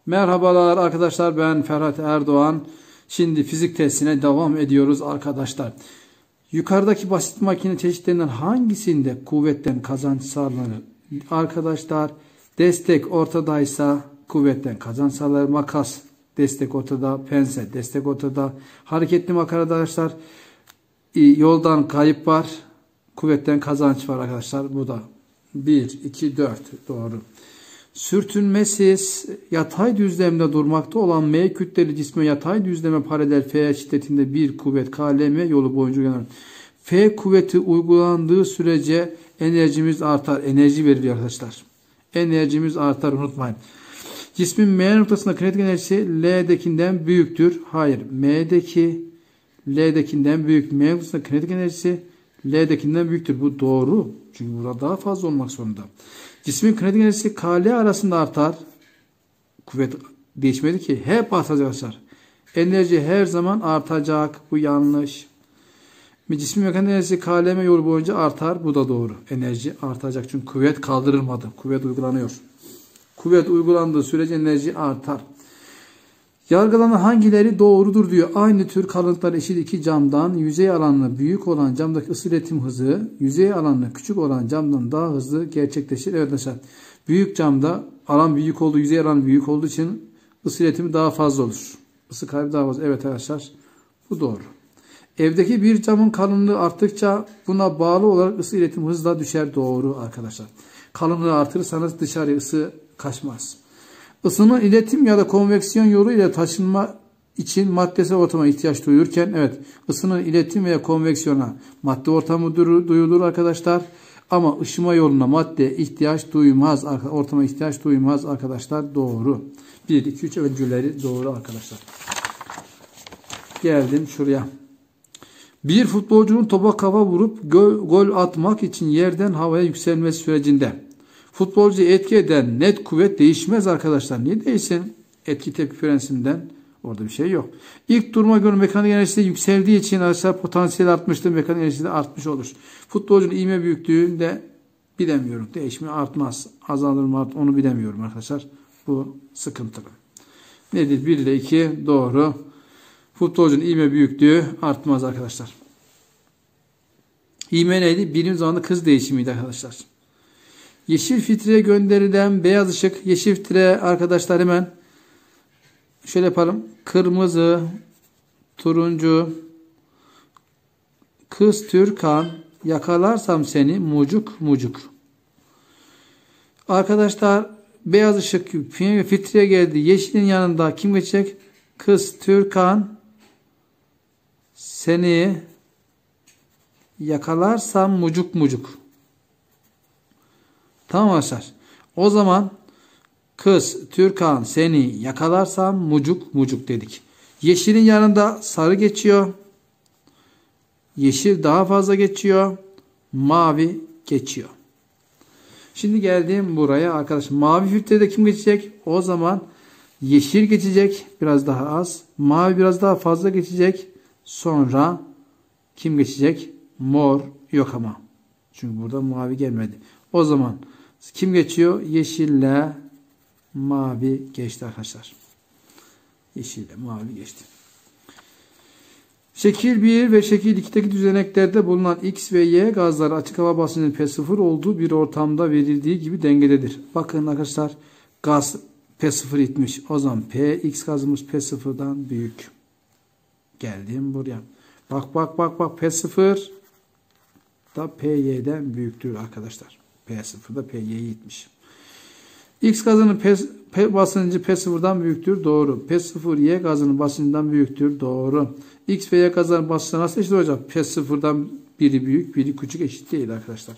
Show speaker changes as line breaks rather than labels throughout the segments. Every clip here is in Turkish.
Merhabalar arkadaşlar, ben Ferhat Erdoğan. Şimdi fizik testine devam ediyoruz arkadaşlar. Yukarıdaki basit makine çeşitlerinden hangisinde kuvvetten kazanç sağlanır? Arkadaşlar destek ortadaysa kuvvetten kazanç sağlanır. Makas destek ortada, pense destek ortada. Hareketli makine arkadaşlar yoldan kayıp var. Kuvvetten kazanç var arkadaşlar. Bu da 1, 2, 4 doğru. Sürtünmesiz yatay düzlemde durmakta olan M kütleli cisme yatay düzleme paralel F şiddetinde bir kuvvet KLM yolu boyunca uygulanır. F kuvveti uygulandığı sürece enerjimiz artar. Enerji veriliyor arkadaşlar. Enerjimiz artar, unutmayın. Cismin M noktasında kinetik enerjisi L'dekinden büyüktür. Hayır. M'deki L'dekinden büyük. M noktasında kinetik enerjisi L'dekinden büyüktür. Bu doğru. Çünkü burada daha fazla olmak zorunda. Cismin kinetik enerjisi KL arasında artar. Kuvvet değişmedi ki. Hep artacak arkadaşlar. Enerji her zaman artacak. Bu yanlış. Cismin mekanik enerjisi KLM yolu boyunca artar. Bu da doğru. Enerji artacak. Çünkü kuvvet kaldırılmadı. Kuvvet uygulanıyor. Kuvvet uygulandığı sürece enerji artar. Yargılanan hangileri doğrudur diyor. Aynı tür kalıntılar eşit iki camdan yüzey alanı büyük olan camdaki ısı iletim hızı yüzey alanı küçük olan camdan daha hızlı gerçekleşir. Evet arkadaşlar. Büyük camda alan büyük olduğu, yüzey alanı büyük olduğu için ısı iletimi daha fazla olur. Isı kaybı daha fazla. Evet arkadaşlar. Bu doğru. Evdeki bir camın kalınlığı arttıkça buna bağlı olarak ısı iletim hızla düşer. Doğru arkadaşlar. Kalınlığı artırırsanız dışarıya ısı kaçmaz. Isının iletim ya da konveksiyon yolu ile taşınma için maddesel ortama ihtiyaç duyulurken, evet, ısının iletim veya konveksiyona madde ortamı duyulur arkadaşlar. Ama ışıma yoluna madde ihtiyaç duymaz. Ortama ihtiyaç duymaz arkadaşlar. Doğru. 1, 2, 3 öncüleri doğru arkadaşlar. Geldim şuraya. Bir futbolcunun topa kafa vurup gol atmak için yerden havaya yükselmesi sürecinde futbolcuyu etki eden net kuvvet değişmez arkadaşlar. Niye değişsin? Etki tepki prensibinden orada bir şey yok. İlk duruma göre mekanik enerjisi yükseldiği için arkadaşlar potansiyel artmıştır. Mekanik enerjisi de artmış olur. Futbolcunun ivme büyüklüğünde bilemiyorum. Değişme artmaz. Azalır mı onu bilemiyorum arkadaşlar. Bu sıkıntılı. Nedir? 1 ile 2 doğru. Futbolcunun ivme büyüklüğü artmaz arkadaşlar. İvme neydi? Birim zamanda hız değişimiydi arkadaşlar. Yeşil filtreye gönderilen beyaz ışık. Yeşil filtre arkadaşlar hemen şöyle yapalım. Kırmızı, turuncu, kız Türkan, yakalarsam seni mucuk mucuk. Arkadaşlar beyaz ışık filtreye geldi. Yeşilin yanında kim geçecek? Kız Türkan, seni yakalarsam mucuk mucuk. Tamam arkadaşlar. O zaman kız Türkan seni yakalarsam mucuk mucuk dedik. Yeşilin yanında sarı geçiyor. Yeşil daha fazla geçiyor. Mavi geçiyor. Şimdi geldim buraya arkadaşlar. Mavi filtrede kim geçecek? O zaman yeşil geçecek. Biraz daha az. Mavi biraz daha fazla geçecek. Sonra kim geçecek? Mor yok ama. Çünkü burada mavi gelmedi. O zaman kim geçiyor? Yeşille mavi geçti arkadaşlar. Yeşille mavi geçti. Şekil 1 ve şekil 2'deki düzeneklerde bulunan X ve Y gazları açık hava basıncının P0 olduğu bir ortamda verildiği gibi dengededir. Bakın arkadaşlar gaz P0 itmiş. O zaman Px gazımız P0'dan büyük. Geldim buraya. Bak P0 da Py'den büyüktür arkadaşlar. P0'da Py'yi itmiş. X gazının basıncı P0'dan büyüktür. Doğru. P0 Y gazının basıncından büyüktür. Doğru. X ve Y gazların basıncı nasıl eşit olacak? P0'dan biri büyük, biri küçük, eşit değil arkadaşlar.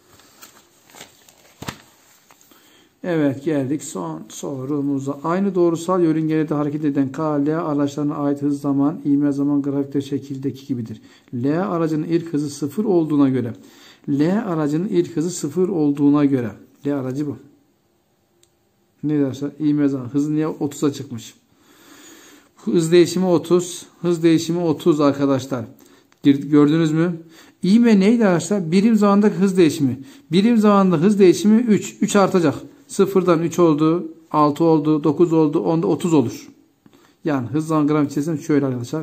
Evet, geldik son sorumuza. Aynı doğrusal yörüngelerde hareket eden K, L araçlarına ait hız zaman, ivme zaman grafikte şekildeki gibidir. L aracının ilk hızı 0 olduğuna göre. L aracının ilk hızı 0 olduğuna göre. L aracı bu. Ne derse? İvme zaman. Hızı niye 30'a çıkmış? Hız değişimi 30. Hız değişimi 30 arkadaşlar. Gördünüz mü? İvme neydi arkadaşlar? Birim zamandaki hız değişimi. Birim zamanda hız değişimi 3. 3 artacak. 0'dan 3 oldu. 6 oldu, 9 oldu, 10'da 30 olur. Yani hızlan grafik çizsem şöyle arkadaşlar.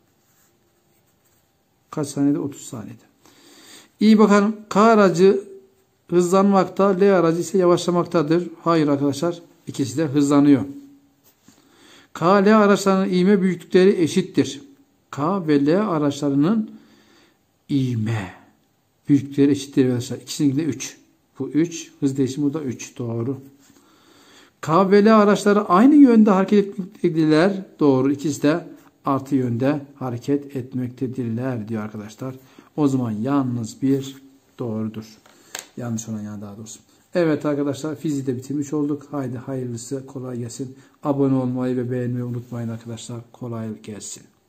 Kaç saniyede? 30 saniyede. İyi bakalım. K aracı hızlanmakta, L aracı ise yavaşlamaktadır. Hayır arkadaşlar. İkisi de hızlanıyor. K, L araçlarının ivme büyüklükleri eşittir. K ve L araçlarının ivme büyüklükleri eşittir arkadaşlar. İkisinin de 3. Bu 3. Hız değişimi burada 3. Doğru. K ve L araçları aynı yönde hareket etmektedirler. Doğru. İkisi de artı yönde hareket etmektedirler diyor arkadaşlar. O zaman yalnız bir doğrudur. Yanlış olan yani daha doğrusu. Evet arkadaşlar, fiziği de bitirmiş olduk. Haydi hayırlısı, kolay gelsin. Abone olmayı ve beğenmeyi unutmayın arkadaşlar. Kolay gelsin.